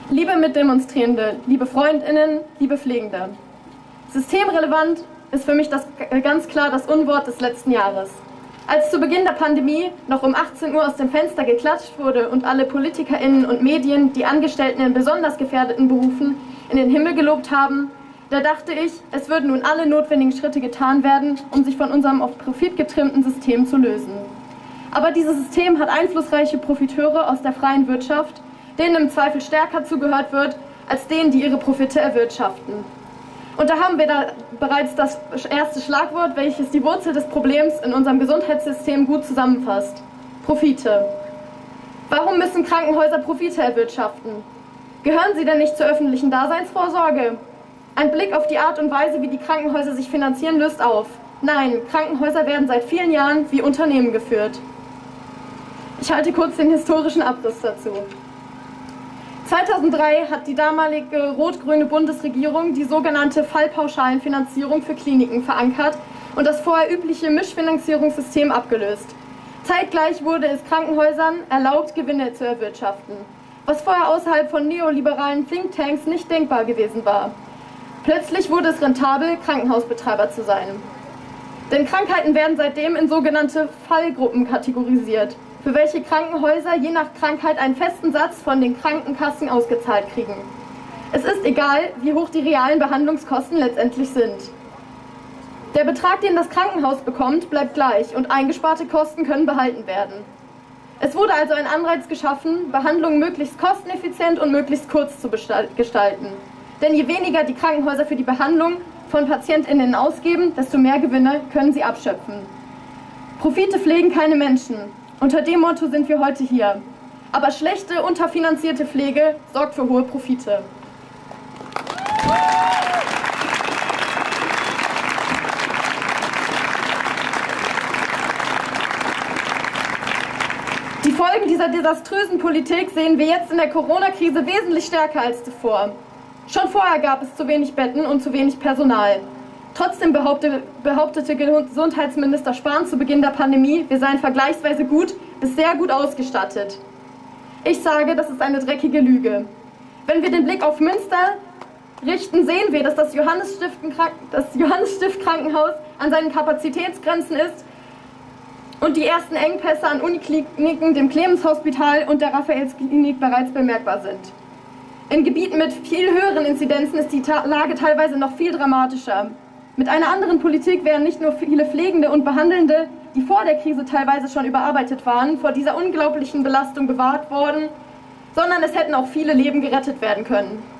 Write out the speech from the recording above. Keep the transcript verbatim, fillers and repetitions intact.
Liebe Mitdemonstrierende, liebe FreundInnen, liebe Pflegende. Systemrelevant ist für mich das, ganz klar das Unwort des letzten Jahres. Als zu Beginn der Pandemie noch um achtzehn Uhr aus dem Fenster geklatscht wurde und alle PolitikerInnen und Medien die Angestellten in besonders gefährdeten Berufen in den Himmel gelobt haben, da dachte ich, es würden nun alle notwendigen Schritte getan werden, um sich von unserem auf Profit getrimmten System zu lösen. Aber dieses System hat einflussreiche Profiteure aus der freien Wirtschaft, denen im Zweifel stärker zugehört wird, als denen, die ihre Profite erwirtschaften. Und da haben wir da bereits das erste Schlagwort, welches die Wurzel des Problems in unserem Gesundheitssystem gut zusammenfasst: Profite. Warum müssen Krankenhäuser Profite erwirtschaften? Gehören sie denn nicht zur öffentlichen Daseinsvorsorge? Ein Blick auf die Art und Weise, wie die Krankenhäuser sich finanzieren, löst auf: Nein, Krankenhäuser werden seit vielen Jahren wie Unternehmen geführt. Ich halte kurz den historischen Abriss dazu. zweitausenddrei hat die damalige rot-grüne Bundesregierung die sogenannte Fallpauschalenfinanzierung für Kliniken verankert und das vorher übliche Mischfinanzierungssystem abgelöst. Zeitgleich wurde es Krankenhäusern erlaubt, Gewinne zu erwirtschaften, was vorher außerhalb von neoliberalen Thinktanks nicht denkbar gewesen war. Plötzlich wurde es rentabel, Krankenhausbetreiber zu sein. Denn Krankheiten werden seitdem in sogenannte Fallgruppen kategorisiert, für welche Krankenhäuser je nach Krankheit einen festen Satz von den Krankenkassen ausgezahlt kriegen. Es ist egal, wie hoch die realen Behandlungskosten letztendlich sind. Der Betrag, den das Krankenhaus bekommt, bleibt gleich und eingesparte Kosten können behalten werden. Es wurde also ein Anreiz geschaffen, Behandlungen möglichst kosteneffizient und möglichst kurz zu gestalten. Denn je weniger die Krankenhäuser für die Behandlung von PatientInnen ausgeben, desto mehr Gewinne können sie abschöpfen. Profite pflegen keine Menschen. Unter dem Motto sind wir heute hier. Aber schlechte, unterfinanzierte Pflege sorgt für hohe Profite. Die Folgen dieser desaströsen Politik sehen wir jetzt in der Corona-Krise wesentlich stärker als zuvor. Schon vorher gab es zu wenig Betten und zu wenig Personal. Trotzdem behauptete, behauptete Gesundheitsminister Spahn zu Beginn der Pandemie, wir seien vergleichsweise gut bis sehr gut ausgestattet. Ich sage, das ist eine dreckige Lüge. Wenn wir den Blick auf Münster richten, sehen wir, dass das Johannesstift, das Johannesstift Krankenhaus an seinen Kapazitätsgrenzen ist und die ersten Engpässe an Unikliniken, dem Clemens-Hospital und der Raphaels-Klinik bereits bemerkbar sind. In Gebieten mit viel höheren Inzidenzen ist die Lage teilweise noch viel dramatischer. Mit einer anderen Politik wären nicht nur viele Pflegende und Behandelnde, die vor der Krise teilweise schon überarbeitet waren, vor dieser unglaublichen Belastung bewahrt worden, sondern es hätten auch viele Leben gerettet werden können.